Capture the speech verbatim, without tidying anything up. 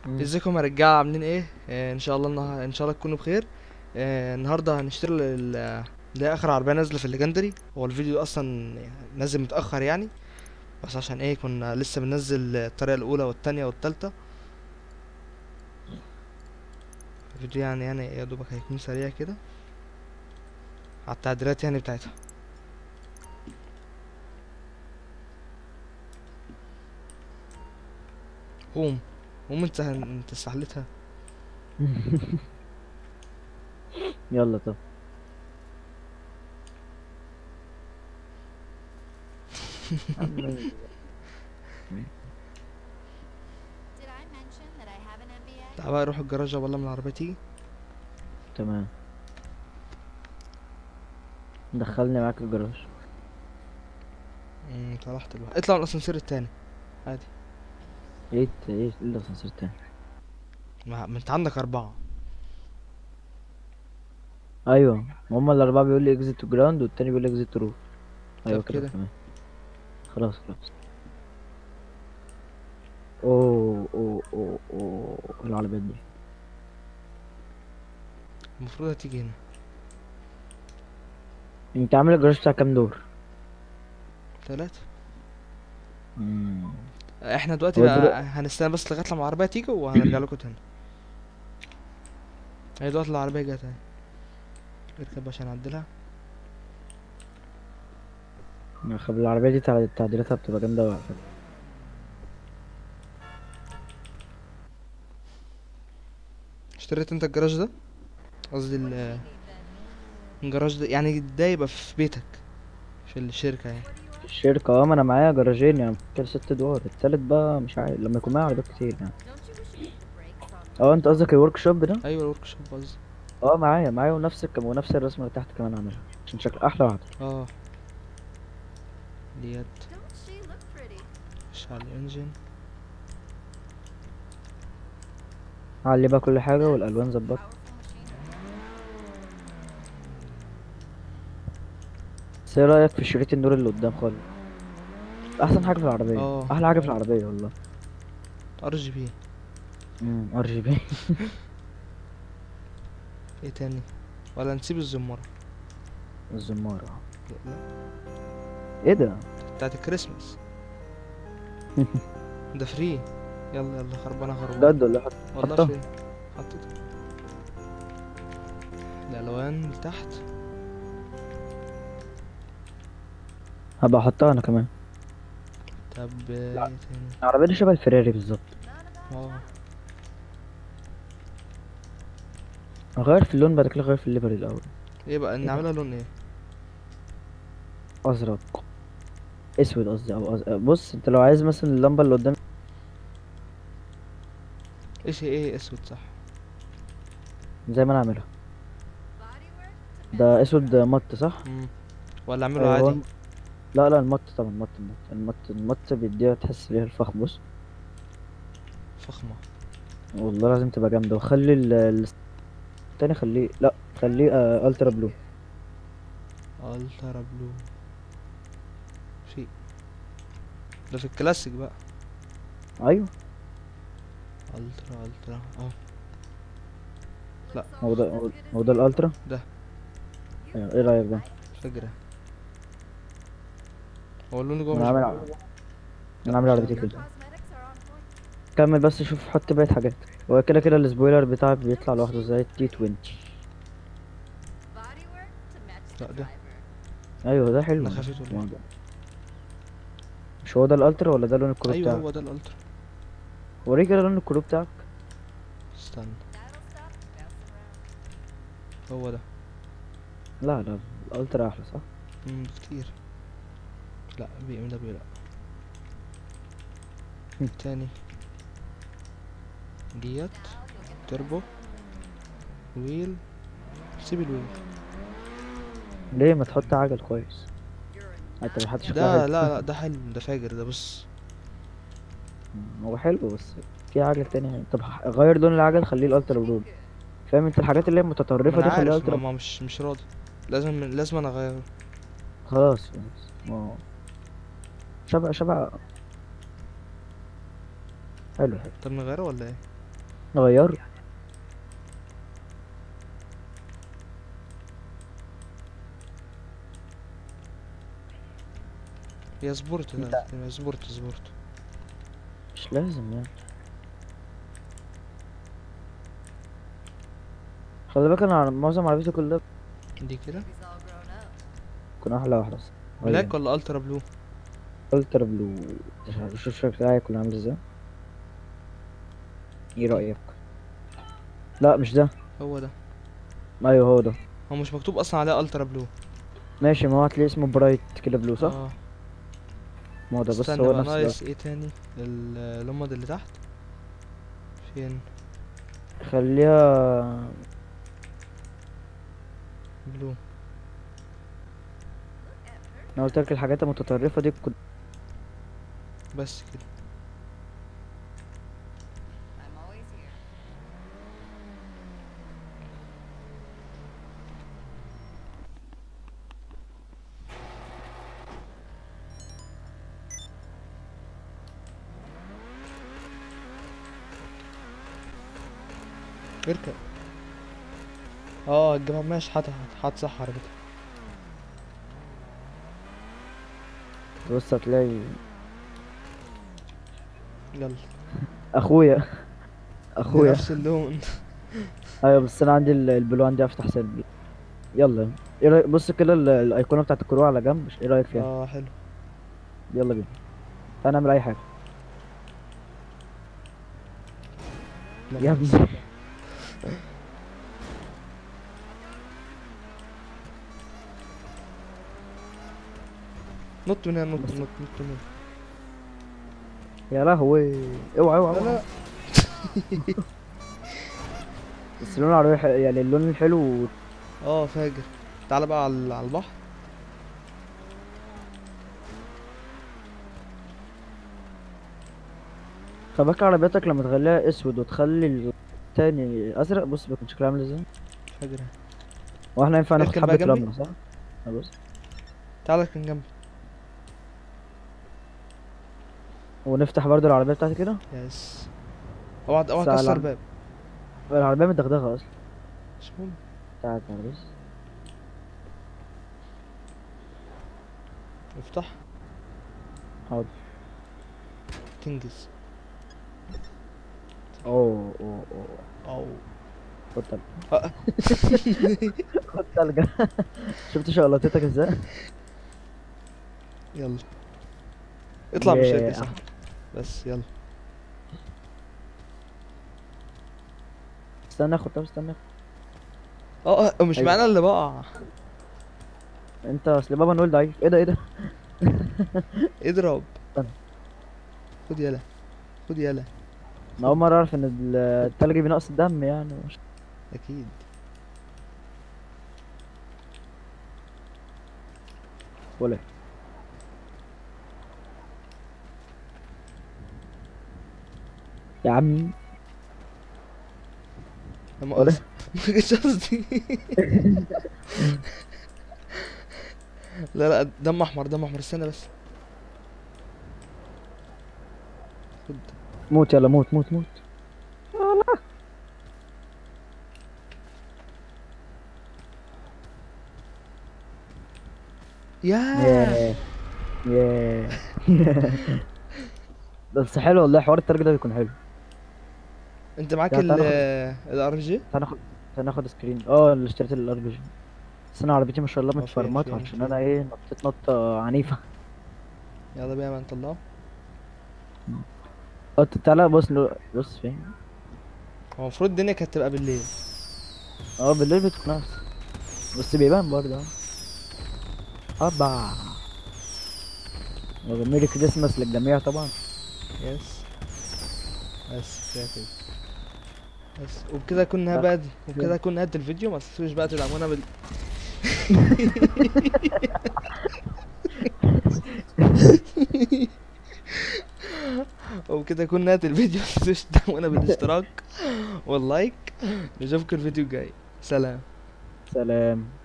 مم. ازيكم يا رجاله؟ عاملين ايه؟ آه ان شاء الله النهار... ان شاء الله تكونوا بخير. آه النهارده هنشتري ال... ال- ده اخر عربيه نازله في الليجندري. هو الفيديو اصلا نازل متاخر يعني، بس عشان ايه كنا لسه بننزل الطريقه الاولى والتانية والتالتة. الفيديو يعني يعني يا دوبك هيكون سريع كده على التعديلات يعني بتاعتها. قوم قوم انت انت استحلتها. يلا طب. عم- تعال بقى نروح الجراج والله من العربيه تيجي. تمام. دخلني معاك الجراج. امم طلعت بقى، اطلع من الاسانسير التاني عادي. ايه ت- ايه إيه الاسانسير تاني؟ ما ما انت عندك اربعه. ايوه، ما هما الاربعه بيقول لي اكزيت تو جراوند والتاني بيقول لي اكزيت تو روف. طب ايوه كده كده تمام. خلاص خلاص. اوه اوه اوه اوه العربيات دي. المفروض هتيجي هنا. انت عامل الجراج بتاع كام دور؟ تلاتة. مم. احنا دلوقتي هو بقى دلوقتي هنستنى بس لغايه لما العربيه تيجي وهنرجع لكم تاني. هي دلوقتي العربيه جت اهي. اركب عشان اعدلها. خب العربيه دي تع- تعديلاتها بتبقى جامده أوي على فكره. اشتريت انت الجراج ده؟ قصدي ال- الجراج ده يعني ده يبقى في بيتك، في الشركه يعني. في الشركه اه، ما انا معايا جراجين يعني كده ست ادوار، التالت بقى مش عارف لما يكون معايا عربيات كتير يعني. اه انت قصدك الورك شوب ده؟ ايوه الورك شوب قصدي. اه معايا معايا ونفس الكم ونفس الرسمه اللي تحت كمان عاملها عشان شكل احلى واحده. اه ديت. اشعل الانجن. علي بقى كل حاجه والالوان ظبطت. بس ايه رايك في شريط النور اللي قدام خالص؟ احسن حاجه في العربيه، اه احلى حاجه في العربيه والله. ار جي بي. امم ار جي بي. ايه تاني؟ ولا نسيب الزمارة؟ الزماره. لا، ايه ده؟ بتاعت الكريسماس. ده فري. يلا يلا خربانه خربانه. بجد ولا حط- والله حطها؟ فري. حطيته. الالوان اللي تحت. هبقى احطها انا كمان. طب لا، ايه تاني؟ العربيه دي شبه الفيراري بالظبط. اه اغير في اللون بعد كده اغير في الليفري الاول. ايه بقى ايه ده؟ نعملها لون ايه؟ ازرق. اسود قصدي او أز... بص انت لو عايز مثلا اللمبه اللي قدام. ايش ايه اسود صح. زي ما انا عاملها. ده اسود مط صح. امم ولا اعمله ايوه هو عادي؟ الم... لا لا المط طبعا، المط المط المط المط بيديها تحس بيها الفخم بص. فخمه. والله لازم تبقى جامده، وخلي ال- ال- التاني خليه، لا خليه آه الترا بلو. الترا بلو. في ده في الكلاسيك بقى. ايوه الترا الترا اهو. لا هو ده هو هو ده الالترا. ده ايوه ايه رايك ده؟ فجرة. هو اللون جوه انا مش عامل ب... ع- لا انا عامل مش عربيتي ده مش كده. ده. كمل بس شوف حط بقية حاجات. هو كده كده السبويلر بتاعك بيطلع لوحده زي التي عشرين. لا ده ايوه ده انا حلو ده. خفيت ولا ايه؟ ما ده- مش هو ده الالترا ولا ده لون الكرو ايوه هو بتاعك؟ ده الالترا. وريك كده لون الكرو بتاعك. استنى. هو ده. لا لا الالترا احلى صح. امم كتير. لا بي ام دبليو لا. تاني. ديت. تربو. ويل. سيب الويل. ليه ما تحط عجل كويس؟ انت مش حاطط شكلها حلو. ده لا لا ده حلو، ده فاجر ده بص. مم، هو حلو بس في عجل تاني حلو. طب ح- غير لون العجل خليه الالترا برو. فاهم انت الحاجات اللي هي ما المتطرفه انا دي خليها عارف، ما, الترا. ما مش مش راضي. لازم لازم انا اغيره. خلاص خلاص. ما هو شبه شبه. حلو حلو. طب نغيره ولا ايه؟ غير. يا سبورت ده، لا يا سبورت سبورت. مش لازم يعني. خلي بالك انا على- معظم عربيتي كلها دي كده تكون احلى واحده اصلا. بلاك غير ولا الترا بلو؟ الترا بلو. شوف شكلها هيكون عامل ازاي. ايه دي رايك؟ لا مش ده. هو ده. ايوه هو ده. هو مش مكتوب اصلا عليه الترا بلو. ماشي، ما هو هتلاقي اسمه برايت كده بلو صح. اه ما هو ده، بص استنى هو بقى، نفس ده. ناقص ايه تاني؟ ال- اللمض اللي تحت فين؟ خليها بلو. انا قلت لك الحاجات المتطرفه دي كنت. بس كده. اركب. اه الجماعة ماشي، حط حط صح عربيتك. بص هتلاقي يلا. اخويا دي اخويا. نفس اللون. ايوه بس انا عندي ال- البلو عندي افتح سلبي. يلا ايه رايك؟ بص كده ال- الايقونه بتاعت الكروع على جنب، ايه رايك فيها؟ اه حلو. يلا بينا، تعال نعمل اي حاجه. لا يا مؤاخذة. ابني نط من هنا، نط بس نط نط من هنا. يا لهوي. اوعى اوعى لا اوعى. لا. بس لون العربيه ح- يعني اللون الحلو. اه فاجر. تعالى بقى على على البحر. خلي بالك عربيتك لما تخليها اسود وتخلي التاني ازرق، بص بيكون شكلها عامل ازاي. فاجر. واحنا ينفع ناخد اركن بقى حبه جنبي. رمله صح؟ آه، بص. تعالى اركن جنبي. ونفتح برضو العربيه بتاعتي كده. يس. اوعى اوعى ساعة تكسر العربية. الباب. العربيه متدغدغه اصلا. مش مهم. تعال تعال بص. افتح. حاضر. تنجز. اوه اوه اوه. او خد تلج. آه. خد تلج. شفت شقلطتك ازاي؟ يلا اطلع من الشركة ياه. صح. بس يلا. استنى اخد، طب استنى آخد. اه آه، مش ايوه معانا اللي بقع. انت اصل بابا نقول ضعيف. ايه ده ايه ده؟ اضرب. استنى. خد يلا. خد يلا. انا خد. اول مره اعرف ان ال- خد. التلج بينقص الدم يعني مش... اكيد. ولا يا عم. لا ولا مؤاخذة. ما كانش قصدي. لا لا، دم احمر دم احمر، استنى بس. خد. موت يلا، موت موت موت. ياه. ياه ياه. بس حلو والله، حوار التلج ده بيكون حلو. انت معاك تعال ال تعال ناخد، الار جي؟ تعال ناخد، تعال ناخد سكرين. اه اللي اشتريت الار بي جي. بس انا عربيتي ما شاء الله اه فين متفرمطه فين عشان فين؟ انا ايه نطيت نطه عنيفه. يلا بينا ما نطلعه. اه تعالى بص بص فين. هو المفروض الدنيا كانت تبقى بالليل. اه بالليل بتكون احسن، بس بيبان برضه. ابا. ميري كريسماس للجميع طبعا. يس. بس كده كده. بس وبكده كنا آه. بقى دي، وبكده كنا نهاية الفيديو. ما تنسوش بقى تدعمونا بال وبكده كنا نهاية الفيديو. ما تنسوش تدعمونا بالاشتراك واللايك. نشوفكم الفيديو الجاي. سلام. سلام.